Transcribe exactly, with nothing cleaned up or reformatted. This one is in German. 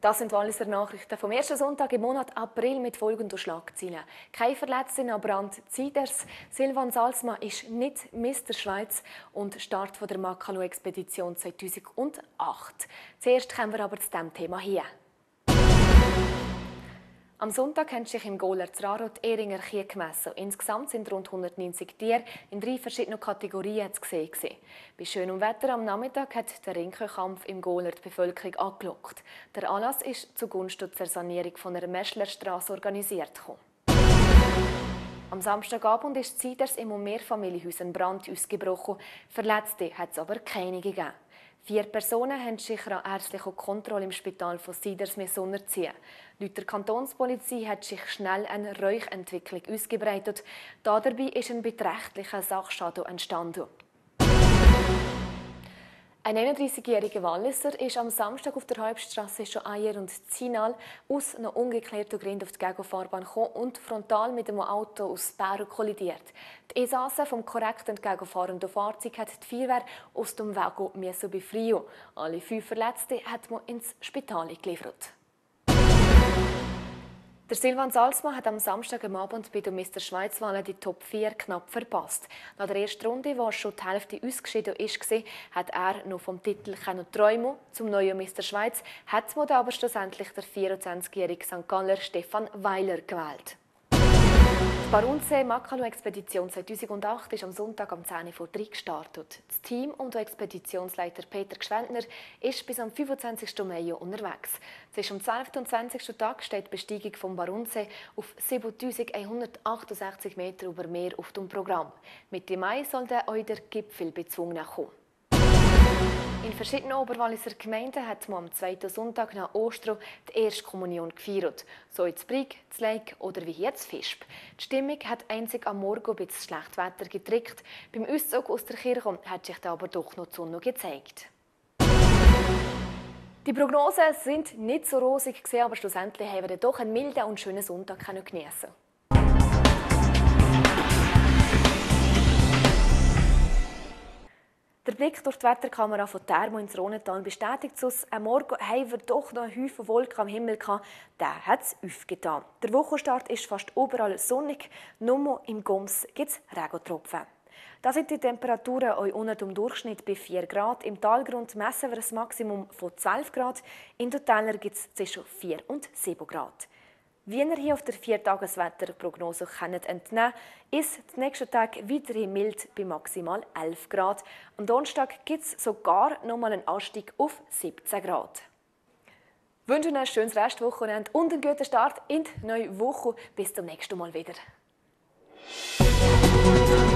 Das sind Walliser Nachrichten vom ersten Sonntag im Monat April mit folgenden Schlagzeilen. Keine Verletzten an Brand Ziders, Silvan Salzmann ist nicht Mister Schweiz und Start der Makalu-Expedition zweitausendacht. Zuerst kommen wir aber zu diesem Thema hier. Am Sonntag haben sich im Gohler Zraro die Ehringer Kühe gemessen. Insgesamt sind rund hundertneunzig Tiere in drei verschiedenen Kategorien zu sehen. Bei schönem Wetter am Nachmittag hat der Ringkampf im Gohler die Bevölkerung angelockt. Der Anlass ist zugunsten der Sanierung von einer Meschlerstrasse organisiert worden. Am Samstagabend ist Ziders im Mehrfamilienhaus ein Brand ausgebrochen. Verletzte hat es aber keine gegeben. Vier Personen haben sich an ärztlicher Kontrolle im Spital von Ziders unterziehen. Laut der Kantonspolizei hat sich schnell eine Räuchentwicklung ausgebreitet. Dabei ist ein beträchtlicher Sachschaden entstanden. Ein neununddreißigjähriger Walliser ist am Samstag auf der Hauptstrasse schon Eier und Zinal aus noch ungeklärten Gründen auf die Gegofahrbahn gekommen und frontal mit einem Auto aus Bären kollidiert. Die Insassen vom korrekt entgegenfahrenden Fahrzeug hat die Feuerwehr aus dem Wagen befreien. Alle fünf Verletzte hat man ins Spital geliefert. Der Silvan Salzmann hat am Samstagabend bei der Mister Schweiz-Wahl die Top vier knapp verpasst. Nach der ersten Runde, wo schon die Hälfte ausgeschieden war, hat er noch vom Titel träumen. Zum neuen Mister Schweiz hat man aber schlussendlich der vierundzwanzigjährige Sankt Galler Stefan Weiler gewählt. Die Barunsee Makalu-Expedition zweitausendacht ist am Sonntag um zehn Uhr dreißig gestartet. Das Team und der Expeditionsleiter Peter Gschwendner ist bis am fünfundzwanzigsten Mai unterwegs. Zwischen dem zwölften und zwanzigsten Tag steht die Besteigung vom Barunsee auf siebentausendeinhundertachtundsechzig Meter über Meer auf dem Programm. Mitte Mai soll dann auch der Gipfelbezwung kommen. In verschiedenen Oberwalliser Gemeinden hat man am zweiten Sonntag nach Ostern die erste Kommunion gefeiert. So in Brig, Leik oder wie hier in Visp. Die Stimmung hat einzig am Morgen ein bisschen schlechtes Wetter getrickt. Beim Auszug aus der Kirche hat sich aber doch noch die Sonne gezeigt. Die Prognosen sind nicht so rosig, aber schlussendlich haben wir doch einen milden und schönen Sonntag geniessen. Der Blick durch die Wetterkamera von Thermo ins Rhontal bestätigt uns, am Morgen haben wir doch noch einen Haufen Wolken am Himmel gehabt. Der hat es aufgetan. Der Wochenstart ist fast überall sonnig, nur im Goms gibt es Regentropfen. Da sind die Temperaturen auch unter dem Durchschnitt bei vier Grad. Im Talgrund messen wir ein Maximum von zwölf Grad. In den Tälern gibt es zwischen vier und sieben Grad. Wie ihr hier auf der Viertageswetterprognose entnehmen könnt, ist der nächste Tag weiterhin mild bei maximal elf Grad. Am Donnerstag gibt es sogar noch mal einen Anstieg auf siebzehn Grad. Ich wünsche Ihnen ein schönes Restwochenende und einen guten Start in die neue Woche. Bis zum nächsten Mal wieder.